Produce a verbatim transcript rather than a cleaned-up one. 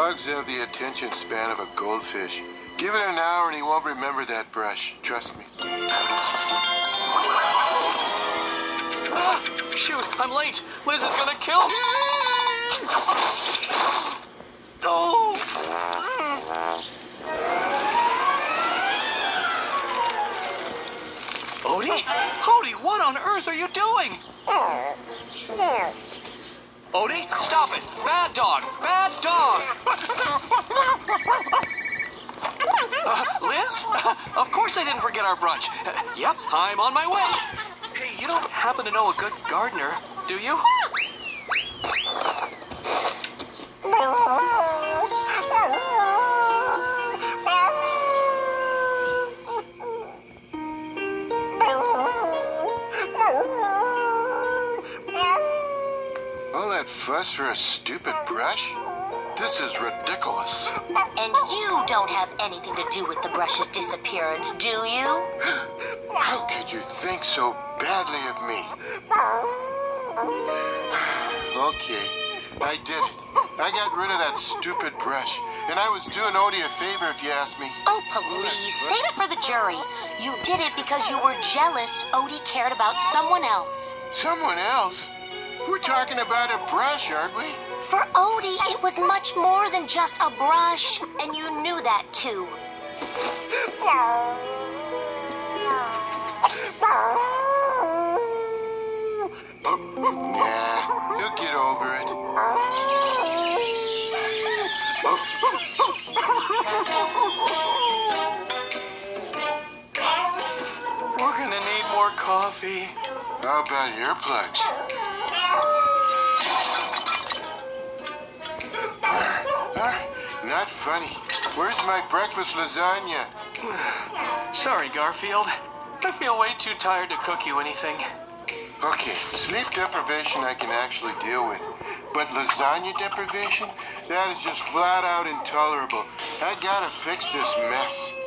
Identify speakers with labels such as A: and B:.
A: Dogs have the attention span of a goldfish. Give it an hour and he won't remember that brush. Trust me.
B: Ah, shoot, I'm late. Liz is gonna kill me. Oh! Odie? Odie, what on earth are you doing? Odie, stop it. Bad dog. Bad dog. Uh, Liz? Of course I didn't forget our brunch. Uh, yep, I'm on my way. Hey, you don't happen to know a good gardener, do you?
A: All that fuss for a stupid brush? This is ridiculous.
C: And you don't have anything to do with the brush's disappearance, do you?
A: How could you think so badly of me? Okay, I did it. I got rid of that stupid brush. And I was doing Odie a favor if you ask me.
C: Oh, please, save it for the jury. You did it because you were jealous Odie cared about someone else.
A: Someone else? We're talking about a brush, aren't we?
C: For Odie, it was much more than just a brush, and you knew that too.
A: Nah, you'll get over it.
B: We're gonna need more coffee.
A: How about earplugs? Not funny. Where's my breakfast lasagna?
B: Sorry, Garfield. I feel way too tired to cook you anything.
A: Okay, sleep deprivation I can actually deal with. But lasagna deprivation? That is just flat out intolerable. I gotta fix this mess.